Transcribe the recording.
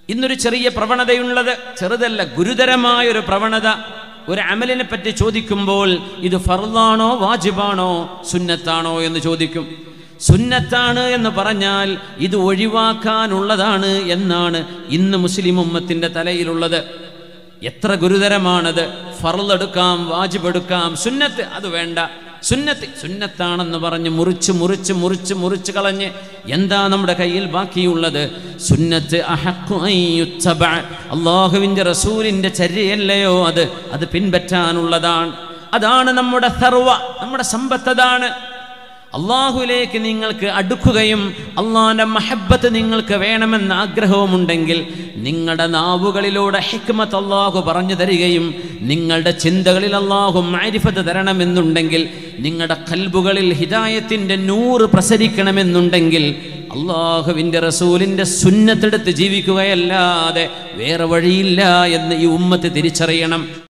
ഇന്നൊരു ചെറിയ പ്രവണതയുള്ളത്, ചെറുതല്ല ഗുരുതരമായൊരു പ്രവണത. ഒരു അമലിനെ പറ്റി ചോദിക്കുമ്പോൾ ഇത് ഫർളാണോ വാജിബാണോ സുന്നത്താണോ എന്ന് ചോദിക്കും. സുന്നത്താണ് എന്ന് പറഞ്ഞാൽ ഇത് ഒഴിവാക്കാനുള്ളതാണ് എന്നാണ് ഇന്ന് മുസ്ലിം ഉമ്മത്തിന്റെ തലയിലുള്ളത്. എത്ര ഗുരുതരമാണത്! ഫർള് എടുക്കാം, വാജിബ് എടുക്കാം, സുന്നത്ത് അത് വേണ്ട. സുന്നത്താണെന്ന് പറഞ്ഞ് മുറിച്ച് കളഞ്ഞ് എന്താ നമ്മുടെ കയ്യിൽ ബാക്കിയുള്ളത്? സുന്നത്ത് അല്ലാഹുവിൻ്റെ റസൂലിൻ്റെ ചര്യയല്ലയോ അത് പിൻപറ്റാനുള്ളതാണ്. അതാണ് നമ്മുടെ സർവ, നമ്മുടെ സമ്പത്ത്. അതാണ് അള്ളാഹുലേക്ക് നിങ്ങൾക്ക് അടുക്കുകയും അള്ളാഹിൻ്റെ മഹബ്ബത്ത് നിങ്ങൾക്ക് വേണമെന്ന ആഗ്രഹവുമുണ്ടെങ്കിൽ നിങ്ങളുടെ നാവുകളിലൂടെ ഹിക്മത്ത് അള്ളാഹു പറഞ്ഞു തരികയും നിങ്ങളുടെ ചിന്തകളിൽ അള്ളാഹു മാരിഫത്ത് തരണമെന്നുണ്ടെങ്കിൽ നിങ്ങളുടെ ഖൽബുകളിൽ ഹിദായത്തിൻ്റെ നൂറ് പ്രസരിക്കണമെന്നുണ്ടെങ്കിൽ അള്ളാഹുവിൻ്റെ റസൂലിൻ്റെ സുന്നത്തെടുത്ത് ജീവിക്കുകയല്ലാതെ വേറെ വഴിയില്ല എന്ന് ഈ ഉമ്മത്ത് തിരിച്ചറിയണം.